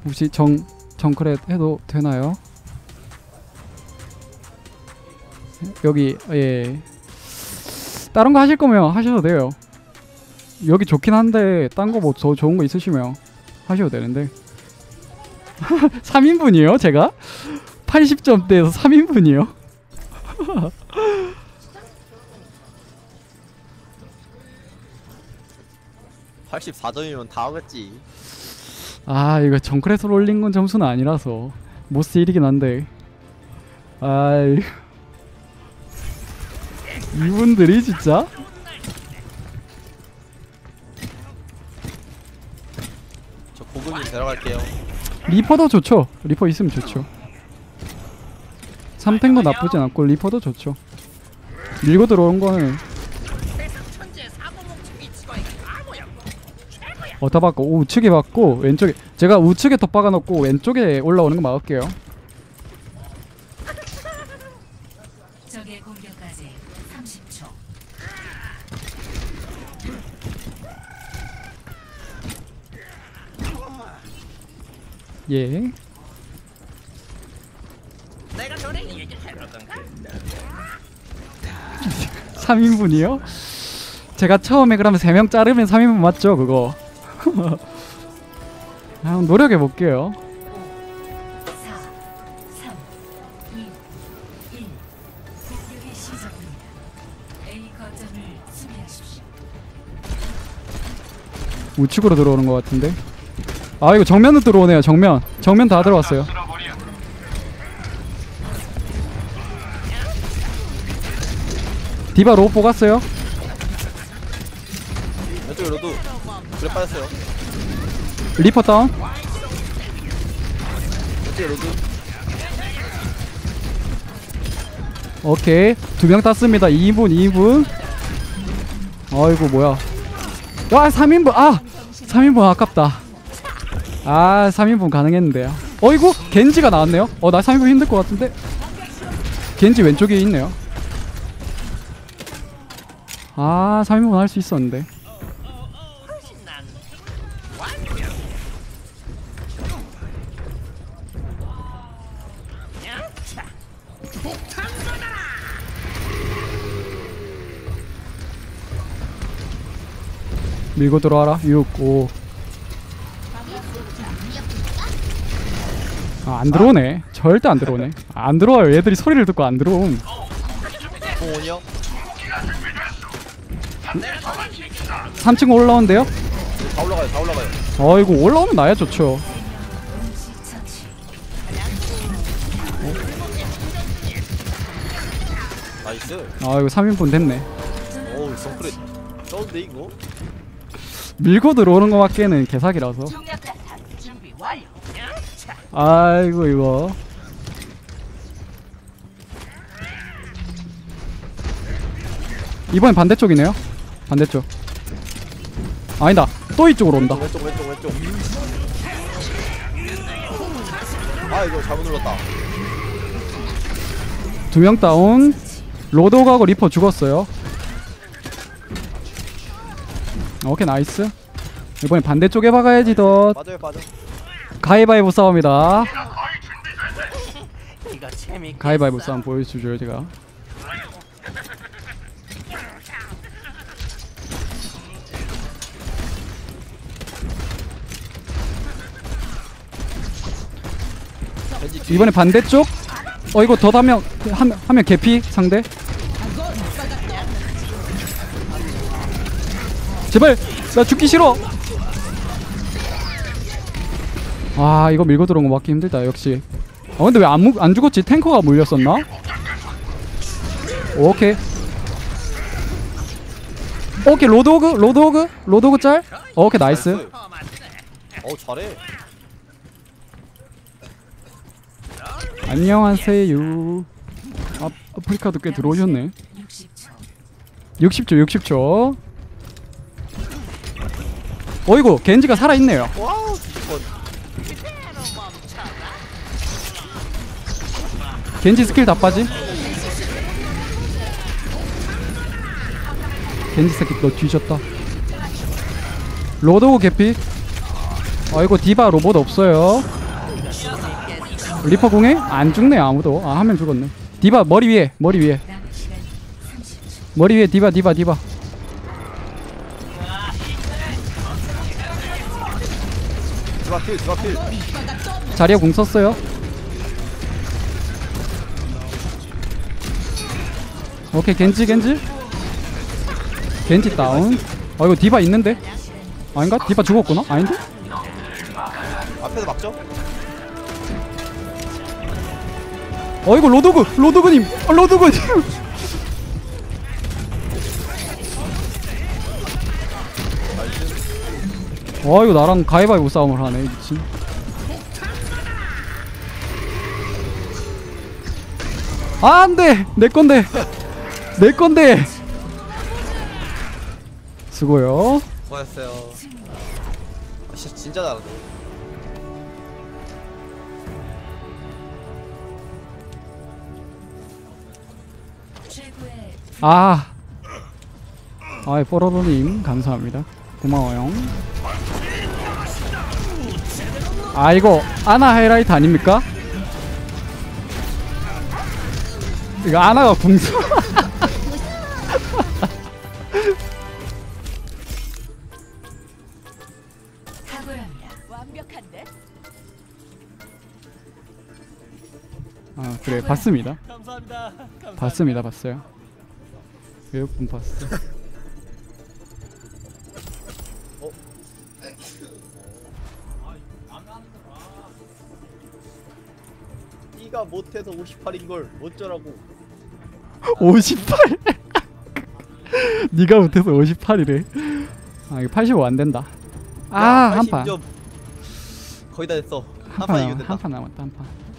혹시 정크렛 해도 되나요? 여기 예 다른 거 하실 거면 하셔도 돼요. 여기 좋긴 한데 딴 거 뭐 더 좋은 거 있으시면 하셔도 되는데 3인분이요? 제가? 80점대에서 3인분이요? 84점이면 다 하겠지. 아 이거 정크렛으로 올린 건 점수는 아니라서 모스 1이긴 한데 아이 이분들이 진짜 저 고객님 데려갈게요. 리퍼도 좋죠. 리퍼 있으면 좋죠. 3탱도 나쁘진 않고 리퍼도 좋죠. 밀고 들어온 거는 다 받고 우측에 받고 왼쪽에 제가 우측에 더 박아놓고 왼쪽에 올라오는 거 막을게요. 적의 공격까지 30초. 예. 3인분이요? 제가 처음에 그러면 3명 자르면 3인분 맞죠 그거? 한번 노력해 볼게요. 4, 3, 2, 1. 공격이 시작됩니다. A 거점을 수비하십시오. 우측으로 들어오는 것 같은데. 아 이거 정면으로 들어오네요. 정면 다 들어왔어요. 디바 로우 뽑았어요. 왼쪽에 로드. 그래 빠졌어요. 리퍼 다운. 왼쪽에 로드. 오케이 2명 땄습니다. 2인분. 아이고 뭐야. 와 3인분. 3인분 아깝다. 3인분 가능했는데요. 어이구 겐지가 나왔네요. 나 3인분 힘들 것 같은데. 겐지 왼쪽에 있네요. 3인분 할 수 있었는데. 밀고 들어와라. 6, 5. 안 들어오네. 절대 안 들어오네. 안 들어와요. 얘들이 소리를 듣고 안 들어옴. 공원이요? 3층 올라온대요? 다 올라가요. 어이구 올라오면 나야 좋죠. 나이스. 이거 3인분 됐네. 어우 정크렛. 쩐데 이거? 밀고 들어오는 거밖에는 개사기라서. 아이고 이거 이번엔 반대쪽이네요. 반대쪽. 아니다 또 이쪽으로 온다. 왼쪽. 이거 잘못 눌렀다. 2명 다운. 로드오가고 리퍼 죽었어요. 오케이 나이스. 이번엔 반대쪽에 박아야지 더. 맞아요. 가위바위보 싸움이다. 가위바위보 싸움 보여주죠 제가. 이번에 반대쪽. 이거 더 하면 개피 상대. 제발 나 죽기 싫어. 이거 밀고 들어온 거 맞기 힘들다 역시. 근데 왜 안 죽었지? 탱커가 물렸었나? 오케이 로드오그 짤. 오케이 나이스. 잘해. 안녕하세요. 아프리카도 꽤 들어오셨네. 60초. 어이구 겐지가 살아있네요. 와우. 겐지 스킬 다 빠짐. 겐지 새끼 너 뒤졌다. 로드오그 개피. 어이구 디바 로봇 없어요. 리퍼 공에 안 죽네 아무도. 아 한 명 죽었네. 디바 머리 위에 남은 시간 30초. 머리 위에 디바. 디바 필. 자리에 공 썼어요. 오케이 겐지 다운. 이거 디바 있는데? 아닌가? 디바 죽었구나? 아닌데? 앞에서 막죠? 이거 로드그님 로드그님 이거 나랑 가위바위보 싸움을 하네 미친. 아 안돼 내건데 수고요. 수고하셨어요. 진짜 잘하네. 최고의 뽀로로님 감사합니다. 고마워요. 이거 아나 하이라이트 아닙니까? 이거 아나가 궁수 탁월합니다. 완벽한데? 그래 봤습니다. 감사합니다. 봤어요. 외국분 봤어. 네가 못해서 58인 걸 어쩌라고. 58? 네가 못해서 58이래. 이거 85 안 된다. 한 판. 80점. 거의 다 됐어. 한 판 이기면 된다. 한 판 남았다 한 판.